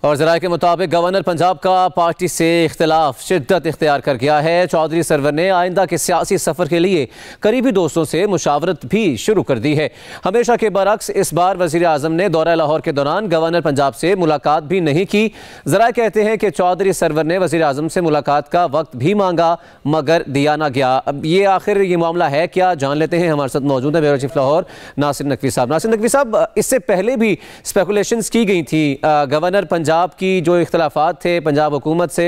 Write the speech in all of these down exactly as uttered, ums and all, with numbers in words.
और ज़राए के मुताबिक गवर्नर पंजाब का पार्टी से इख्तिलाफ शिद्दत इख्तियार कर गया है। चौधरी सरवर ने आइंदा के सियासी सफ़र के लिए करीबी दोस्तों से मुशावरत भी शुरू कर दी है। हमेशा के बरक्स इस बार वज़ीर आज़म ने दौरा लाहौर के दौरान गवर्नर पंजाब से मुलाकात भी नहीं की। ज़राए कहते हैं कि चौधरी सरवर ने वज़ीर आज़म से मुलाकात का वक्त भी मांगा मगर दिया ना गया। अब ये आखिर ये मामला है क्या, जान लेते हैं। हमारे साथ मौजूद है ब्यूरो चीफ लाहौर नासिर नकवी साहब। नासिर नकवी साहब, इससे पहले भी स्पेकुलेशंस की गई थी गवर्नर पंजाब की जो इख्तिलाफात थे पंजाब हुकूमत से,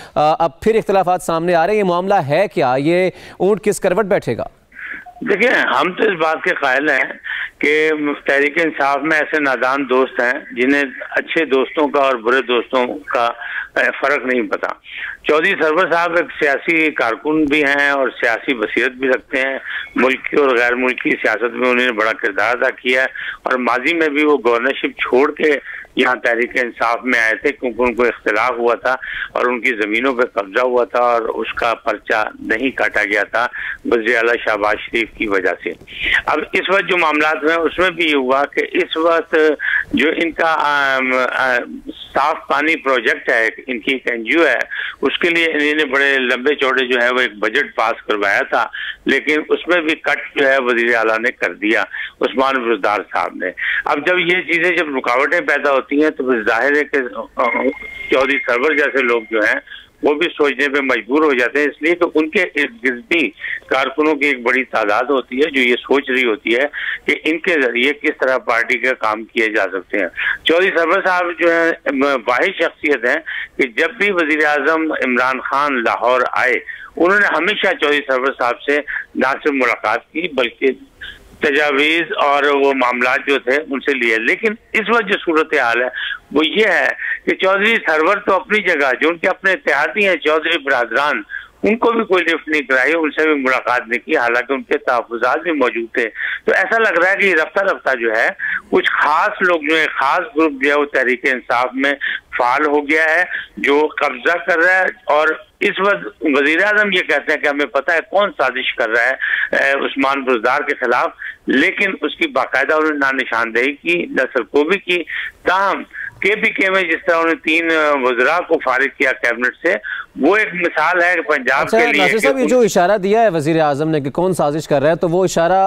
अब फिर इख्तिलाफात सामने आ रहे हैं। ये मामला है क्या, ये ऊंट किस करवट बैठेगा? देखिए, हम तो इस बात के कायल हैं कि तहरीक इंसाफ में ऐसे नादान दोस्त हैं जिन्हें अच्छे दोस्तों का और बुरे दोस्तों का फर्क नहीं पता। चौधरी सरवर साहब एक सियासी कारकुन भी हैं और सियासी बसीरत भी रखते हैं। मुल्की और गैर मुल्की सियासत में उन्होंने बड़ा किरदार अदा किया है और माजी में भी वो गवर्नरशिप छोड़ के यहाँ तहरीक इंसाफ में आए थे क्योंकि उनको इख्तिलाफ हुआ था और उनकी ज़मीनों पे कब्जा हुआ था और उसका पर्चा नहीं काटा गया था वज़ीर आला शहबाज शरीफ की वजह से। अब इस वक्त जो मामला हुए उसमें भी ये हुआ कि इस वक्त जो इनका आम, आ, साफ पानी प्रोजेक्ट है, इनकी एक एन जी ओ है, उसके लिए इन्होंने बड़े लंबे चौड़े जो है वो एक बजट पास करवाया था, लेकिन उसमें भी कट जो है वज़ीर आला ने कर दिया, उस्मान बुज़दार साहब ने। अब जब ये चीज़ें जब रुकावटें पैदा होती हैं तो फिर जाहिर है कि चौधरी सरवर जैसे लोग जो हैं वो भी सोचने पे मजबूर हो जाते हैं, इसलिए कि उनके इर्द गिर्द भी कारकुनों की एक बड़ी तादाद होती है जो ये सोच रही होती है कि इनके जरिए किस तरह पार्टी का काम किए जा सकते हैं। चौधरी सरवर साहब जो है वाहिद शख्सियत हैं कि जब भी वज़ीर आज़म इमरान खान लाहौर आए उन्होंने हमेशा चौधरी सरवर साहब से ना सिर्फ मुलाकात की बल्कि तजावीज़ और वो मामला जो थे उनसे लिए। लेकिन इस वक्त जो सूरत हाल है वो ये है कि चौधरी सरवर तो अपनी जगह, जो उनके अपने इत्तेहादी हैं चौधरी बरादरान, उनको भी कोई लिफ्ट नहीं कराई, उनसे भी मुलाकात नहीं की, हालांकि उनके तहफ़्फ़ुज़ात भी मौजूद थे। तो ऐसा लग रहा है कि रफ्ता रफ्ता जो है कुछ खास लोग जो है, खास ग्रुप जो है वो तहरीक इंसाफ में फाल हो गया है जो कब्जा कर रहा है। और इस वक्त वज़ीर आज़म ये कहते हैं कि हमें पता है कौन साजिश कर रहा है उस्मान बुज़दार के खिलाफ, लेकिन उसकी बाकायदा उन्होंने ना निशानदेही की न सरकोबी की। ताहम के पी के में जिस तरह उन्होंने तीन वज़रा को फारिग किया कैबिनेट से, वो एक मिसाल है पंजाब अच्छा, के लिए। नासिर साहब, ये जो इशारा दिया है वज़ीर आज़म ने कि कौन साजिश कर रहा है, तो वो इशारा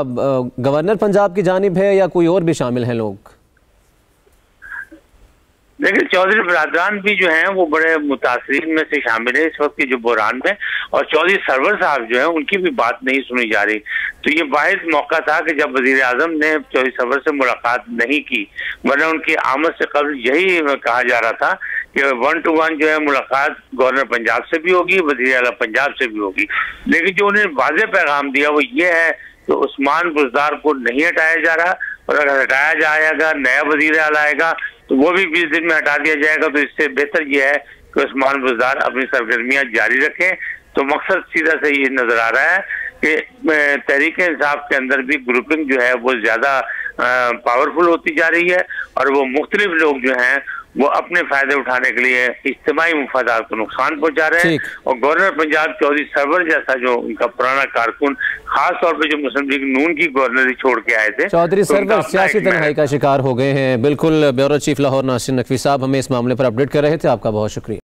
गवर्नर पंजाब की जानिब है या कोई और भी शामिल हैं लोग? लेकिन चौधरी बरादरान भी जो हैं वो बड़े मुतासरीन में से शामिल है इस वक्त की जो बहरान में, और चौधरी सरवर साहब जो हैं उनकी भी बात नहीं सुनी जा रही। तो ये वाहिद मौका था कि जब वज़ीर आज़म ने चौधरी सरवर से मुलाकात नहीं की, वरना उनकी आमद से कबल यही कहा जा रहा था कि वन टू वन जो है मुलाकात गवर्नर पंजाब से भी होगी, वज़ीर आला पंजाब से भी होगी। लेकिन जो उन्हें वाज़ेह पैगाम दिया वो ये है कि उस्मान बुज़दार को नहीं हटाया जा रहा, और अगर हटाया जाएगा नया वज़ीर आला आएगा तो वो भी बीस दिन में हटा दिया जाएगा। तो इससे बेहतर यह है कि उस्मान बुज़दार अपनी सरगर्मियां जारी रखें। तो मकसद सीधा से ये नजर आ रहा है कि तहरीक इंसाफ के अंदर भी ग्रुपिंग जो है वो ज्यादा पावरफुल होती जा रही है और वो मुख्तलिफ लोग जो हैं वो अपने फायदे उठाने के लिए इज्तिमाई मुफादात को नुकसान पहुंचा रहे हैं। और गवर्नर पंजाब चौधरी सरवर जैसा जो उनका पुराना कारकुन, खास तौर पे जो मुस्लिम लीग नून की गवर्नरी छोड़ के आए थे, चौधरी सरवर सियासी तन्हाई का शिकार हो गए हैं। बिल्कुल, ब्यूरो चीफ लाहौर नासिर नकवी साहब हमें इस मामले पर अपडेट कर रहे थे। आपका बहुत शुक्रिया।